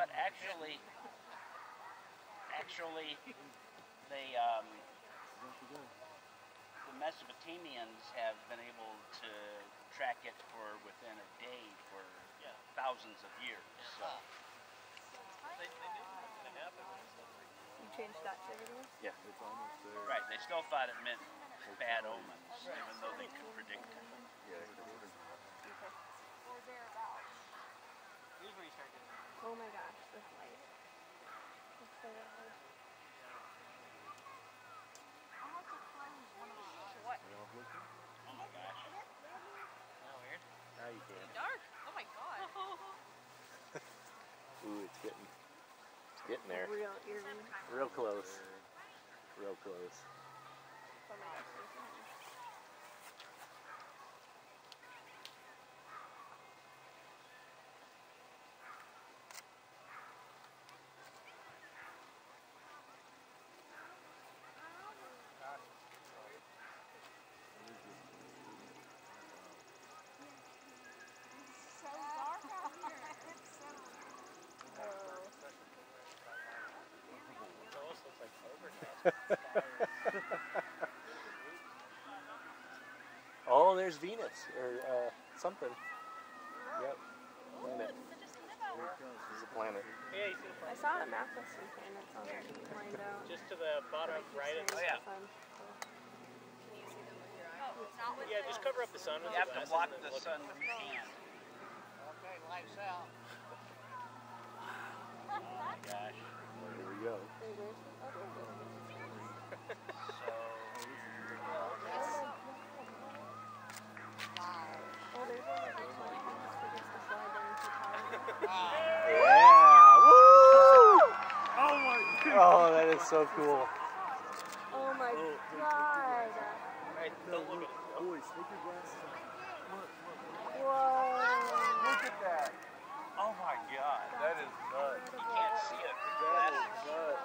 But actually, they the Mesopotamians have been able to track it for within a day for thousands of years. So. They knew it was going to happen. You changed that to everything? Yeah, it's almost there. Right, they still thought it meant bad omens, even though they could predict it. Yeah, they could have. Okay. Or thereabouts. Here's where you start getting it. Oh my gosh, this light. It's so loud. I'll have to close one of my eyes. What? Oh my gosh. Oh, weird. Now you can. Dark. Oh my god. Ooh, it's getting there. Real eerie. Real close. Real close. Oh my gosh, there's so many. So dark out here. It's so It almost looks like overcast. Oh, there's Venus or something. Yep. Planet. It's a planet. Yeah, you see the I planet? saw a map with some planets on it lined out. Just to the bottom right of the yeah. Yeah, just cover up the sun with You have the to glasses block and the look. sun when you can. Okay, lights out. Oh my gosh. Here we go. So, Oh, there's one that looks like it just forgets to slide down to the tower. Yeah! Woo! Oh my God! Oh, that is so cool. Oh my god! Right, don't look at it. Boys, take your glasses off. Whoa! look at that. Oh my god. That is nuts. You can't see it. That is nuts.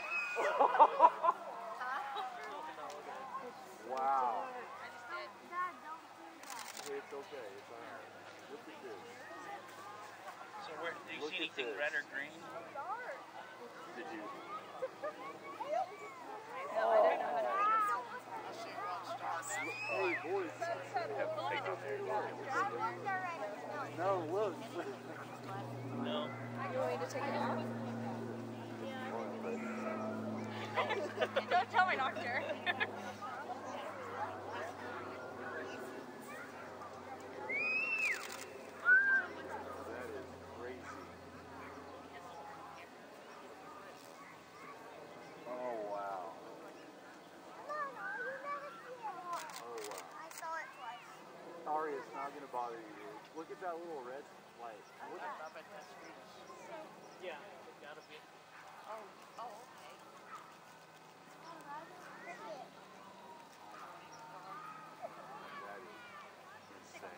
Wow. Dad, don't do that. It's okay. It's alright. Look at this. So where, do you Look see at anything this. red or green? Did you? No, I didn't know how to I see one star now. Hey, boys. Take them there. No, look. No. You want me to take it off? Don't tell my doctor. That is crazy. Oh, wow. Oh, wow. I saw it twice. Sorry, it's not going to bother you, dude. Look at that little red light. Look at I bet that's Venus. Yeah, it gotta be. Oh, okay. that. Is insane.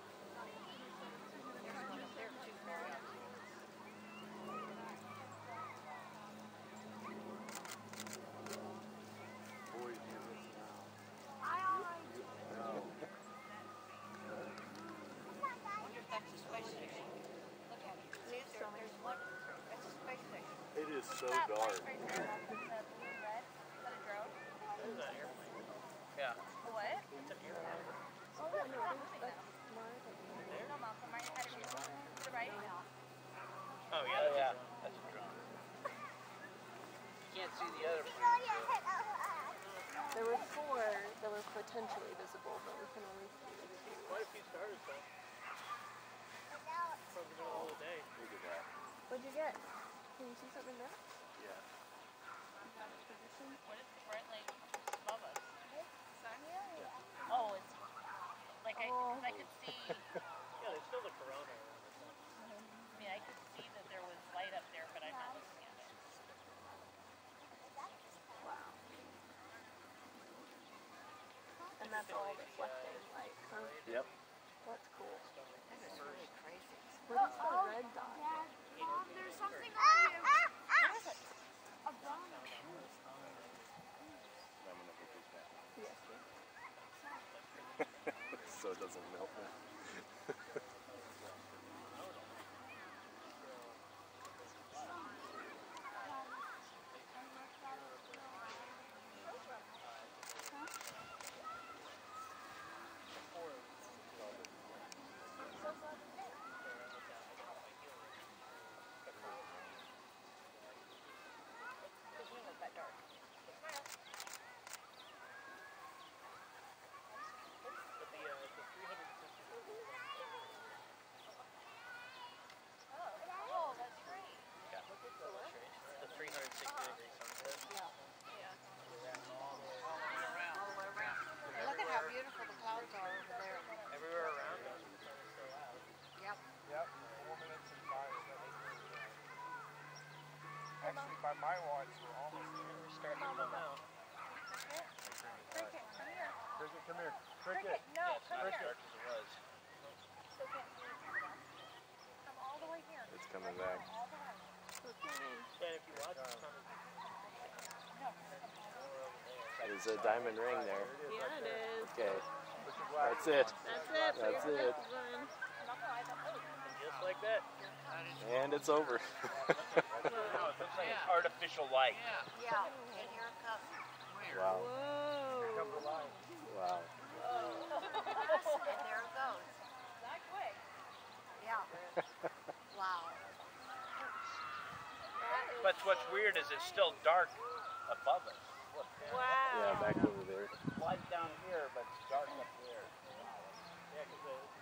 Boys, you're missing out. I already did. No. I wonder if that's a space station. Look at it. See if there's one. That's a space station. It is so dark. Right there, that's the blue red. Is that a drone? That is an airplane. Yeah. What? It's an airplane. Oh, that's not moving though. No, Malcolm, right ahead of you. To the right? Oh, Oh yeah. yeah, that's a drone. You can't see the other plane. There were 4 that were potentially visible, but we can only see the 2. Quite a few stars, though. Probably the whole day. Look at that. What'd you get? Can you see something there? Yeah. What is the bright light above us? Sun? Oh, it's like I could see. Yeah, there's still the corona. I mean, I could see that there was light up there, but I'm not looking at it. Wow. And that's all reflecting light, huh? Yep. That's cool. That is really crazy. What is the red dot? Mom, there's something on you. What is it? A bomb. I'm gonna put this back. Yes, yes. So it doesn't melt. by my watch, we're almost there. We're starting to come out. Cricket, come here. Cricket, come here. Cricket, no, Yeah, it's come not as here. dark as it was. Still can't see it. Come all the way here. It's coming back. All the way. And if you watch it, it's on the There's a diamond ring there. Yeah, it is. Okay. That's it. That's it. That's Put your it. glasses on. And just like that. And it's over. It looks like it's artificial light. Yeah, and here it comes. Wow. Whoa. Wow. And there it goes. That quick. Yeah. Wow. But what's weird is it's still dark above us. Look, Wow. Yeah, back over there. light down here, but it's dark up there. Yeah, because